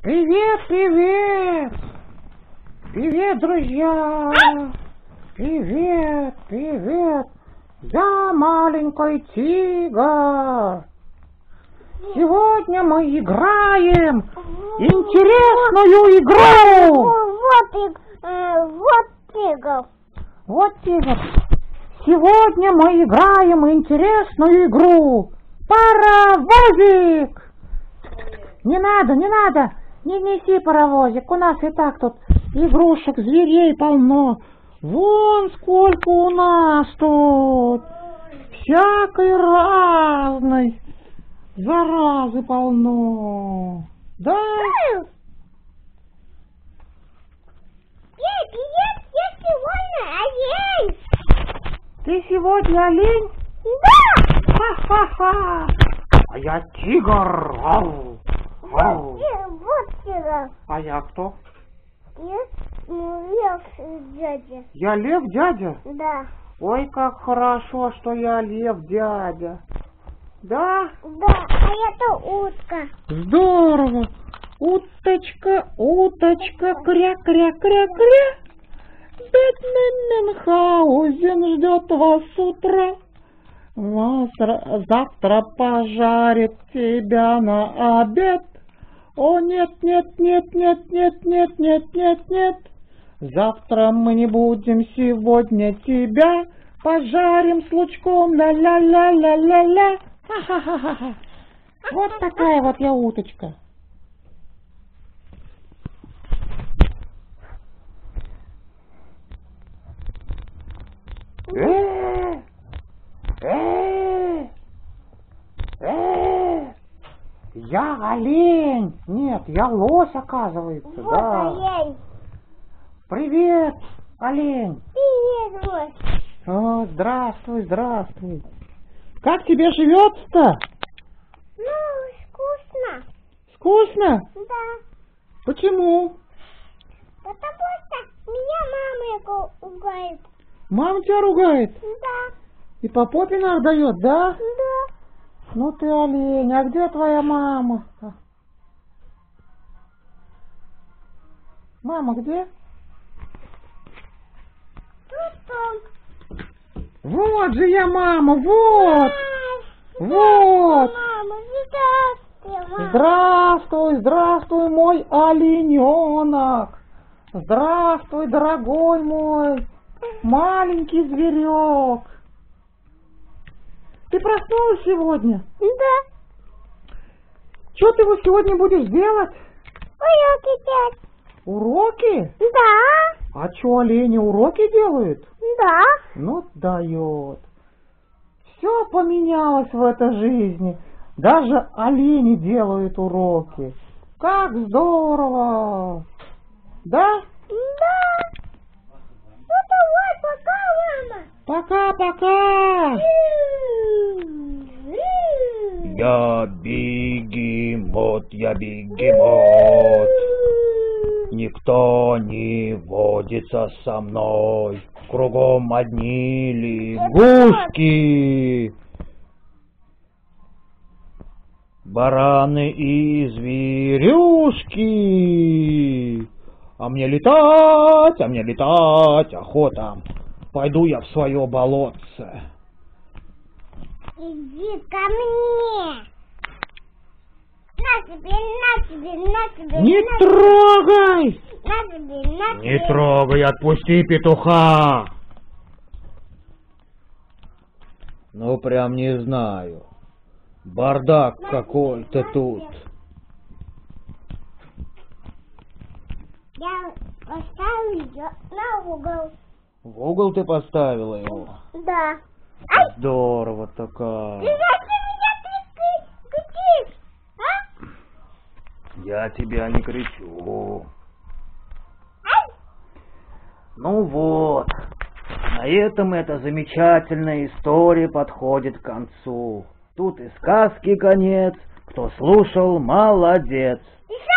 Привет, привет! Привет, друзья! Привет, привет! Я маленький тигр! Сегодня мы играем интересную игру! Вот тигр! Сегодня мы играем интересную игру! Паровозик! Не надо, не надо! Не неси паровозик, у нас и так тут игрушек, зверей полно. Вон сколько у нас тут всякой разной заразы полно. Да? Привет, я сегодня олень. Ты сегодня олень? Да. Ха-ха-ха. А я тигр. Ау. Ау. Вот тигр. А я кто? Лев дядя. Я лев дядя? Да. Ой, как хорошо, что я лев дядя. Да? Да, а это утка. Здорово. Уточка, уточка, кря-кря-кря-кря. Бедный Мюнхгаузен ждет вас с утра. Завтра пожарит тебя на обед. О, нет, нет, нет, нет, нет, нет, нет, нет, нет. Завтра мы не будем, сегодня тебя пожарим с лучком. Ля-ля-ля-ля-ля-ля. Ха-ха-ха-ха. Вот такая вот я уточка. Я олень. Нет, я лось, оказывается. Вот да. олень. Привет, олень. Привет, лось. О, здравствуй, здравствуй. Как тебе живется-то? Ну, вкусно. Скучно? Да. Почему? Потому что меня мама ругает. Мама тебя ругает? Да. И по попе дает, да? Да. Ну ты олень, а где твоя мама? Мама где? Тут он. Вот же я, мама, вот! Вот! Мама, здравствуй, мама. Здравствуй, здравствуй, мой олененок! Здравствуй, дорогой мой маленький зверек! Ты проснулась сегодня? Да. Что ты вот сегодня будешь делать? Уроки делать. Уроки? Да. А что, олени уроки делают? Да. Ну, дает. Все поменялось в этой жизни. Даже олени делают уроки. Как здорово! Да? Да. Ну давай, пока, мама. Пока-пока! Я бегемот, я бегемот. Никто не водится со мной. Кругом одни лягушки. Бараны и зверюшки. А мне летать охота. Пойду я в свое болотце. Иди ко мне. На тебе, на тебе, на тебе. Не на трогай! На тебе, на тебе. Не трогай, отпусти петуха. Ну, прям не знаю. Бардак какой-то тут. Я поставлю ее на угол. В угол ты поставила его? Да. Здорово такая. Ты зачем меня кричишь? А? Я тебя не кричу. Ай! Ну вот, на этом эта замечательная история подходит к концу. Тут и сказки конец, кто слушал, молодец. Еще